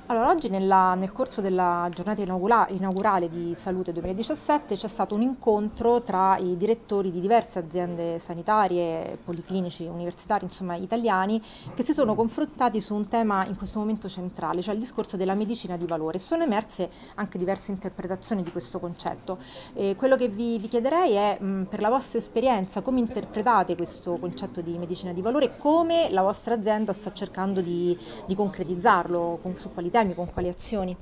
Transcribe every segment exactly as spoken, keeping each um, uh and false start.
Allora, oggi nella- nel corso della giornata inaugura- inaugurale di Salute duemiladiciassette c'è stato un incontro tra i direttori di diverse aziende sanitarie, policlinici, universitari, insomma italiani, che si sono confrontati su un tema in questo momento centrale, cioè il discorso della medicina di valore. Sono emerse anche diverse interpretazioni di questo concetto. E quello che vi, vi chiederei è, mh, per la vostra esperienza, come interpretate questo concetto di medicina di valore e come la vostra azienda sta cercando di di concretizzarlo, con, su quali temi, con quali azioni.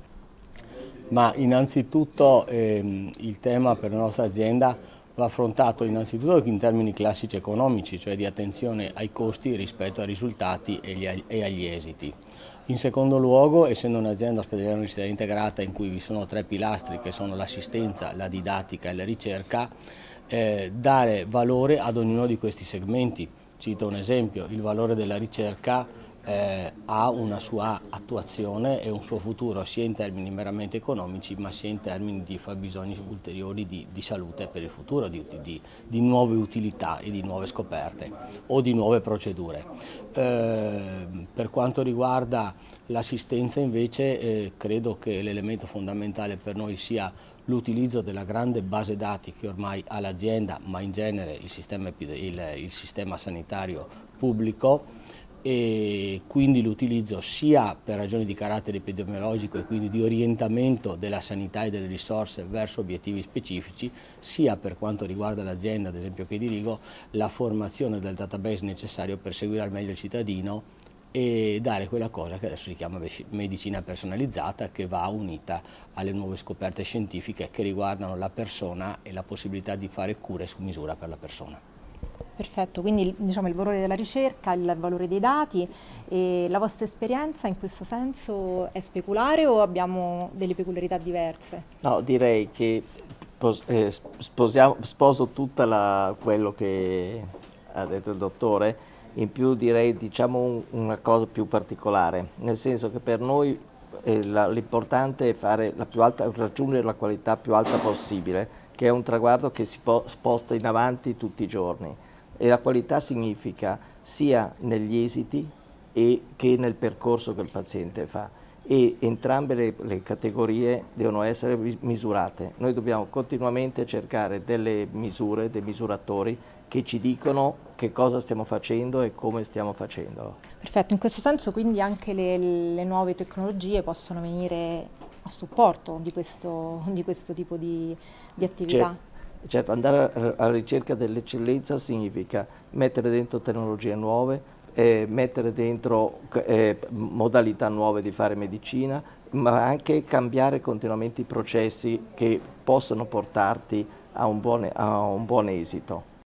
Ma innanzitutto ehm, il tema per la nostra azienda va affrontato innanzitutto in termini classici economici, cioè di attenzione ai costi rispetto ai risultati e, gli, e agli esiti. In secondo luogo, essendo un'azienda ospedaliera universitaria integrata in cui vi sono tre pilastri che sono l'assistenza, la didattica e la ricerca, eh, dare valore ad ognuno di questi segmenti. Cito un esempio: il valore della ricerca eh, ha una sua attuazione e un suo futuro sia in termini meramente economici ma sia in termini di fabbisogni ulteriori di, di salute per il futuro, di, di, di nuove utilità e di nuove scoperte o di nuove procedure. Eh, per quanto riguarda l'assistenza invece eh, credo che l'elemento fondamentale per noi sia l'utilizzo della grande base dati che ormai ha l'azienda, ma in genere il sistema, il, il sistema sanitario pubblico, e quindi l'utilizzo sia per ragioni di carattere epidemiologico e quindi di orientamento della sanità e delle risorse verso obiettivi specifici, sia per quanto riguarda l'azienda, ad esempio che dirigo, la formazione del database necessario per seguire al meglio il cittadino e dare quella cosa che adesso si chiama medicina personalizzata, che va unita alle nuove scoperte scientifiche che riguardano la persona e la possibilità di fare cure su misura per la persona. Perfetto, quindi diciamo il valore della ricerca, il valore dei dati. E la vostra esperienza in questo senso è speculare o abbiamo delle peculiarità diverse? No, direi che pos- eh, sposiamo- sposo tutto quello che ha detto il dottore. In più direi, diciamo, un- una cosa più particolare, nel senso che per noi eh, la- l'importante è fare la più alta, raggiungere la qualità più alta possibile, che è un traguardo che si po- sposta in avanti tutti i giorni. E la qualità significa sia negli esiti e che nel percorso che il paziente fa, e entrambe le, le categorie devono essere misurate. Noi dobbiamo continuamente cercare delle misure, dei misuratori che ci dicono che cosa stiamo facendo e come stiamo facendolo. Perfetto, in questo senso quindi anche le, le nuove tecnologie possono venire a supporto di questo, di questo tipo di, di attività. Certo, certo, andare alla ricerca dell'eccellenza significa mettere dentro tecnologie nuove, eh, mettere dentro eh, modalità nuove di fare medicina, ma anche cambiare continuamente i processi che possono portarti a un buon, a un buon esito.